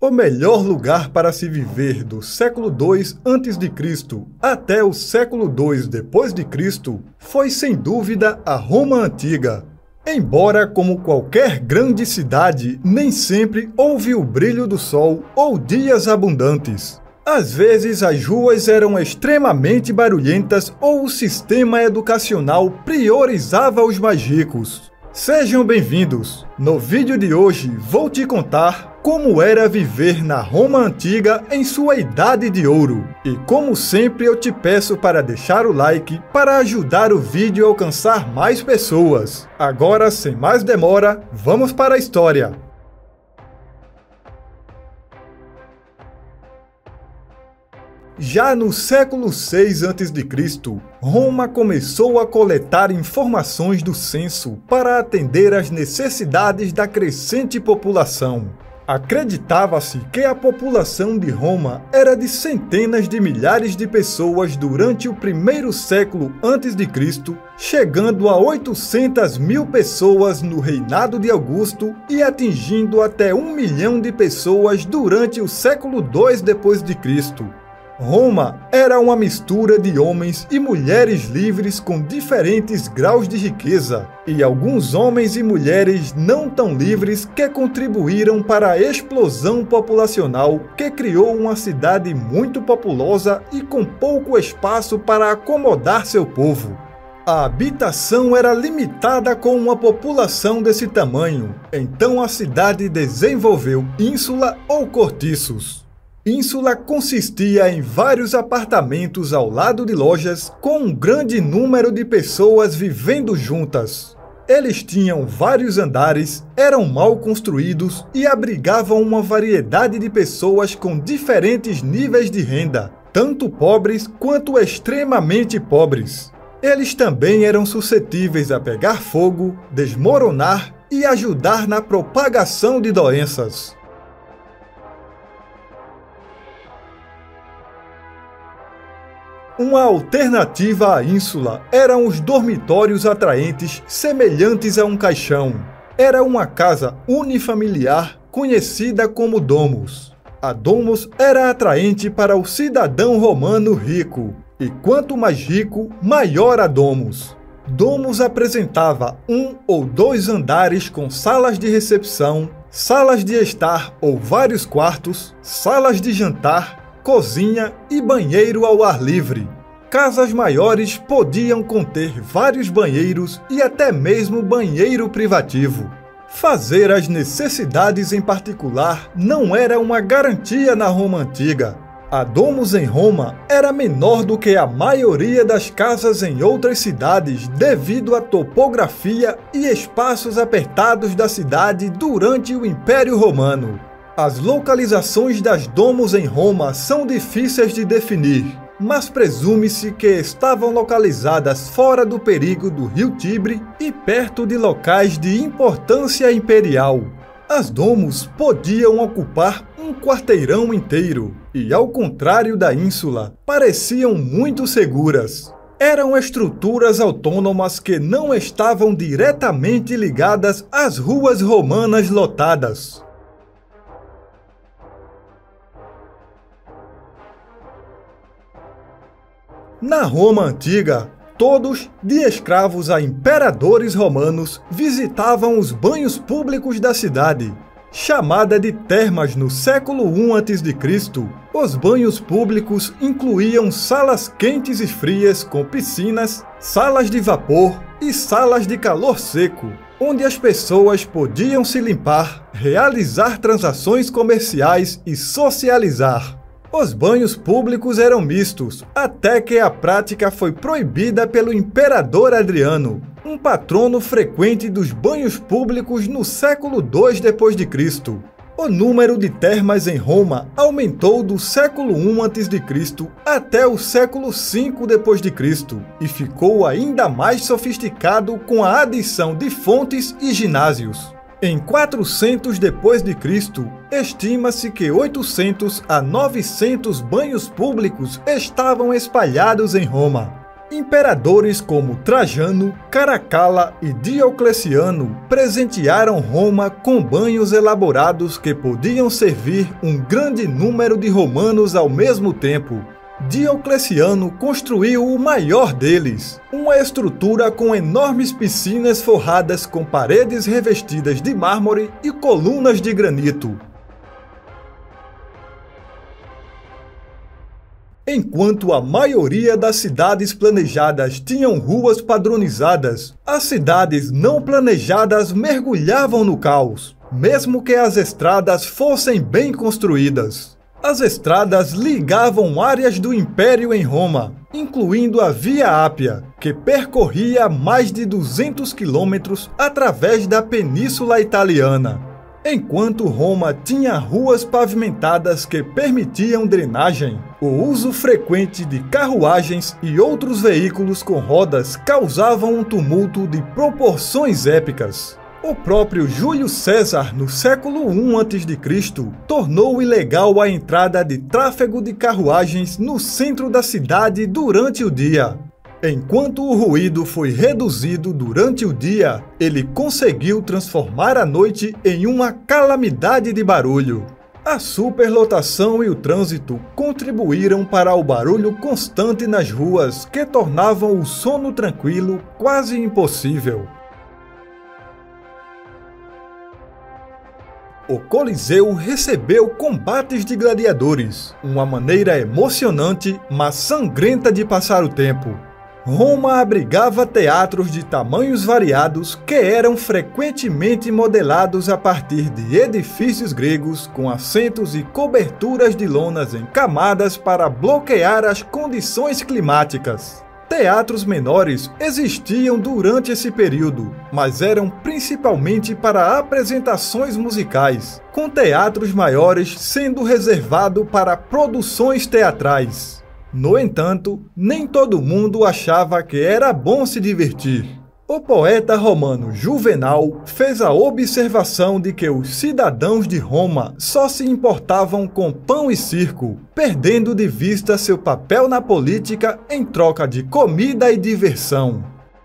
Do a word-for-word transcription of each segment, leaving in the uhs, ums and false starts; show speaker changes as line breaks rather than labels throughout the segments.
O melhor lugar para se viver do século dois antes de Cristo até o século dois depois de Cristo foi sem dúvida a Roma Antiga. Embora, como qualquer grande cidade, nem sempre houve o brilho do sol ou dias abundantes. Às vezes as ruas eram extremamente barulhentas ou o sistema educacional priorizava os mais ricos. Sejam bem-vindos! No vídeo de hoje vou te contar como era viver na Roma Antiga em sua Idade de Ouro. E como sempre eu te peço para deixar o like para ajudar o vídeo a alcançar mais pessoas. Agora, sem mais demora, vamos para a história. Já no século seis antes de Cristo, Roma começou a coletar informações do censo para atender às necessidades da crescente população. Acreditava-se que a população de Roma era de centenas de milhares de pessoas durante o primeiro século antes de Cristo, chegando a oitocentas mil pessoas no reinado de Augusto e atingindo até um milhão de pessoas durante o século dois depois de Cristo. Roma era uma mistura de homens e mulheres livres com diferentes graus de riqueza, e alguns homens e mulheres não tão livres que contribuíram para a explosão populacional que criou uma cidade muito populosa e com pouco espaço para acomodar seu povo. A habitação era limitada com uma população desse tamanho, então a cidade desenvolveu ínsula ou cortiços. Ínsula consistia em vários apartamentos ao lado de lojas com um grande número de pessoas vivendo juntas. Eles tinham vários andares, eram mal construídos e abrigavam uma variedade de pessoas com diferentes níveis de renda, tanto pobres quanto extremamente pobres. Eles também eram suscetíveis a pegar fogo, desmoronar e ajudar na propagação de doenças. Uma alternativa à ínsula eram os dormitórios atraentes semelhantes a um caixão. Era uma casa unifamiliar conhecida como domus. A domus era atraente para o cidadão romano rico, e quanto mais rico, maior a domus. Domus apresentava um ou dois andares com salas de recepção, salas de estar ou vários quartos, salas de jantar, cozinha e banheiro ao ar livre. Casas maiores podiam conter vários banheiros e até mesmo banheiro privativo. Fazer as necessidades em particular não era uma garantia na Roma Antiga. A domus em Roma era menor do que a maioria das casas em outras cidades devido à topografia e espaços apertados da cidade durante o Império Romano. As localizações das domus em Roma são difíceis de definir, mas presume-se que estavam localizadas fora do perigo do rio Tibre e perto de locais de importância imperial. As domus podiam ocupar um quarteirão inteiro e, ao contrário da ínsula, pareciam muito seguras. Eram estruturas autônomas que não estavam diretamente ligadas às ruas romanas lotadas. Na Roma Antiga, todos, de escravos a imperadores romanos, visitavam os banhos públicos da cidade. Chamada de termas no século I antes de Cristo, os banhos públicos incluíam salas quentes e frias com piscinas, salas de vapor e salas de calor seco, onde as pessoas podiam se limpar, realizar transações comerciais e socializar. Os banhos públicos eram mistos, até que a prática foi proibida pelo imperador Adriano, um patrono frequente dos banhos públicos no século dois depois de Cristo. O número de termas em Roma aumentou do século I antes de Cristo até o século cinco depois de Cristo e ficou ainda mais sofisticado com a adição de fontes e ginásios. Em quatrocentos depois de Cristo, estima-se que oitocentos a novecentos banhos públicos estavam espalhados em Roma. Imperadores como Trajano, Caracalla e Diocleciano presentearam Roma com banhos elaborados que podiam servir um grande número de romanos ao mesmo tempo. Diocleciano construiu o maior deles, uma estrutura com enormes piscinas forradas com paredes revestidas de mármore e colunas de granito. Enquanto a maioria das cidades planejadas tinham ruas padronizadas, as cidades não planejadas mergulhavam no caos, mesmo que as estradas fossem bem construídas. As estradas ligavam áreas do Império em Roma, incluindo a Via Ápia, que percorria mais de duzentos quilômetros através da Península Italiana. Enquanto Roma tinha ruas pavimentadas que permitiam drenagem, o uso frequente de carruagens e outros veículos com rodas causavam um tumulto de proporções épicas. O próprio Júlio César, no século I antes de Cristo, tornou ilegal a entrada de tráfego de carruagens no centro da cidade durante o dia. Enquanto o ruído foi reduzido durante o dia, ele conseguiu transformar a noite em uma calamidade de barulho. A superlotação e o trânsito contribuíram para o barulho constante nas ruas, que tornavam o sono tranquilo quase impossível. O Coliseu recebeu combates de gladiadores, uma maneira emocionante, mas sangrenta de passar o tempo. Roma abrigava teatros de tamanhos variados que eram frequentemente modelados a partir de edifícios gregos com assentos e coberturas de lonas em camadas para bloquear as condições climáticas. Teatros menores existiam durante esse período, mas eram principalmente para apresentações musicais, com teatros maiores sendo reservado para produções teatrais. No entanto, nem todo mundo achava que era bom se divertir. O poeta romano Juvenal fez a observação de que os cidadãos de Roma só se importavam com pão e circo, perdendo de vista seu papel na política em troca de comida e diversão.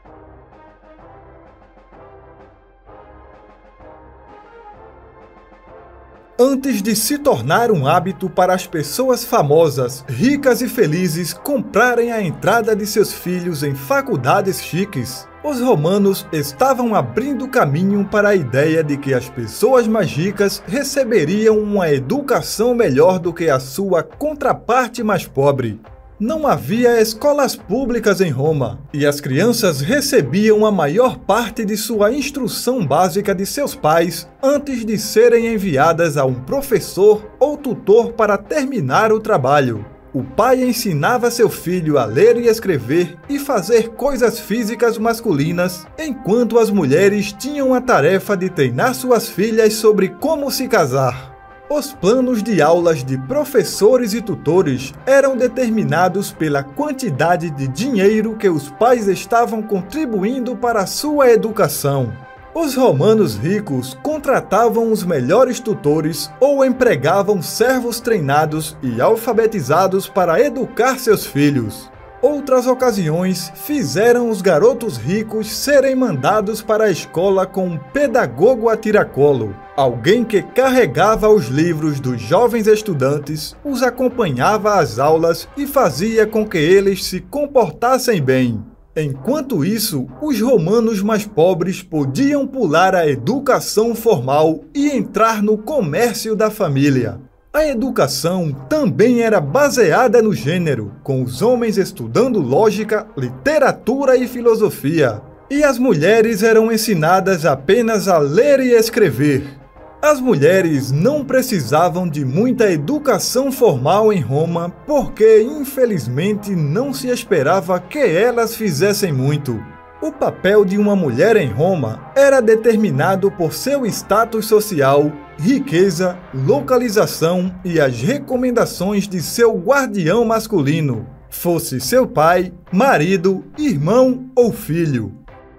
Antes de se tornar um hábito para as pessoas famosas, ricas e felizes comprarem a entrada de seus filhos em faculdades chiques, os romanos estavam abrindo caminho para a ideia de que as pessoas mais ricas receberiam uma educação melhor do que a sua contraparte mais pobre. Não havia escolas públicas em Roma, e as crianças recebiam a maior parte de sua instrução básica de seus pais antes de serem enviadas a um professor ou tutor para terminar o trabalho. O pai ensinava seu filho a ler e escrever e fazer coisas físicas masculinas, enquanto as mulheres tinham a tarefa de treinar suas filhas sobre como se casar. Os planos de aulas de professores e tutores eram determinados pela quantidade de dinheiro que os pais estavam contribuindo para a sua educação. Os romanos ricos contratavam os melhores tutores ou empregavam servos treinados e alfabetizados para educar seus filhos. Outras ocasiões fizeram os garotos ricos serem mandados para a escola com um pedagogo a tiracolo, alguém que carregava os livros dos jovens estudantes, os acompanhava às aulas e fazia com que eles se comportassem bem. Enquanto isso, os romanos mais pobres podiam pular a educação formal e entrar no comércio da família. A educação também era baseada no gênero, com os homens estudando lógica, literatura e filosofia, e as mulheres eram ensinadas apenas a ler e escrever. As mulheres não precisavam de muita educação formal em Roma, porque infelizmente não se esperava que elas fizessem muito. O papel de uma mulher em Roma era determinado por seu status social, riqueza, localização e as recomendações de seu guardião masculino, fosse seu pai, marido, irmão ou filho.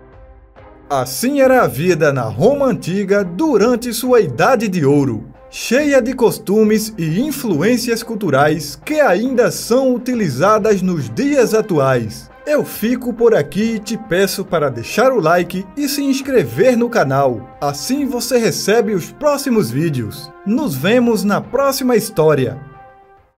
Assim era a vida na Roma antiga durante sua Idade de Ouro, cheia de costumes e influências culturais que ainda são utilizadas nos dias atuais, Eu fico por aqui e te peço para deixar o like e se inscrever no canal. Assim você recebe os próximos vídeos. Nos vemos na próxima história.